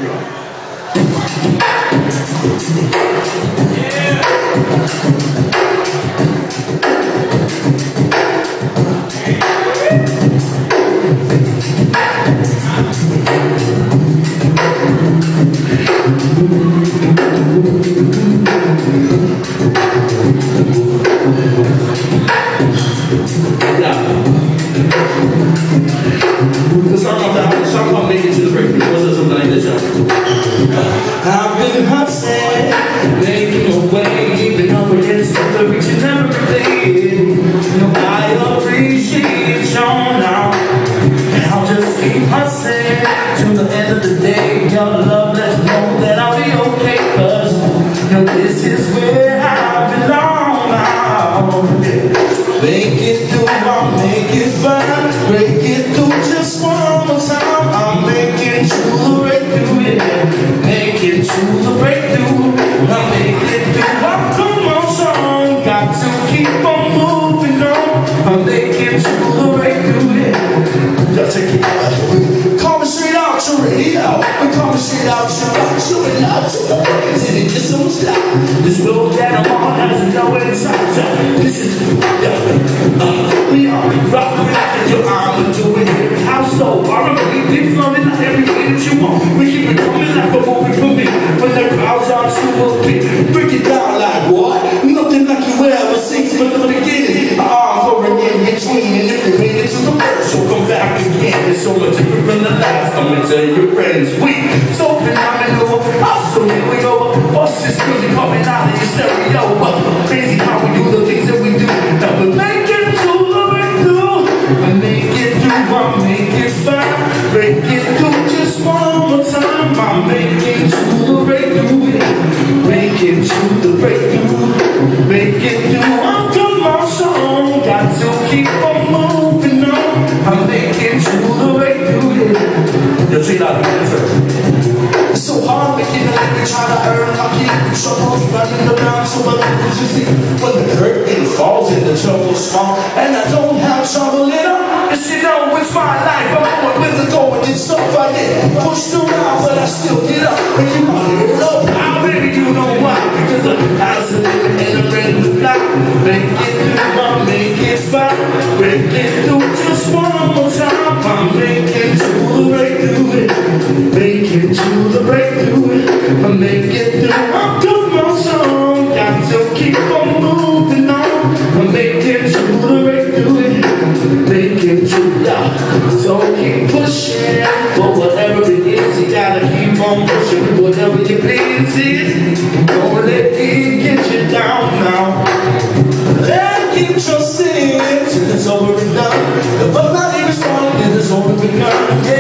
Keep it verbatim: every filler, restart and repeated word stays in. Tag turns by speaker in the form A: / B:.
A: I've been hustling, making a way, even though it's the reaching everything. No, I appreciate you now, and I'll just keep hustling till the end of the day. Your love lets me know that I'll be okay, cause you know this is where I belong now. Make it through, I'll make it fine. Break it through just one more time. I'm making sure right through it. Make it to the breakthrough. I make it through. I come on strong. Got to keep on moving on. I make it to the breakthrough. Just take it. Coming straight out your radio. We're coming straight out your rock. Shooting out to the brains and it just don't stop. This road that I'm on has no inside. This is yeah. uh, we are rocking out your arm and doing it. How slow? I remember we been flowing out every way that you want. We keep it coming like a movie for me. When the crowds are super big, break it down like what? Nothing like you ever seen from the beginning. Arms over in between, and if you made it to the first, you'll come back again. It's so much different from the last. I'm gonna tell your friends we so phenomenal. So here we go. What's this music coming out of your stereo? Crazy how we do the things that we do. Now we make it to the breakthrough. I make it through, I make it fine. Break it through just one more time. I make it to the breakthrough. Make it to the breakthrough. Make it through. I'm come on song. Got to keep on moving on. I make it to the breakthrough. Yo, check it out. It's so hard making a living, trying to earn. I keep troubles running around, so my people just see when the curtain falls in the trouble's small, and I don't have trouble in them. And you know it's my life. I'm going with the go and it's stuff I get pushed around, but I still get up and keep on it up. Now, baby, you know why? Because I'm hustling in a red light. Make it through, I make it fine. Break it through just one more time. I make it to the breakthrough. Make it to the breakthrough. I make it through. I'm good, my song. Got to keep on moving on. I make it to the breakthrough. Make it to the. So keep pushing for whatever it is. You gotta keep on pushing whatever your please is. Don't let it get you down now. And keep trusting till it's over and done. The fun not even started, it's over and done.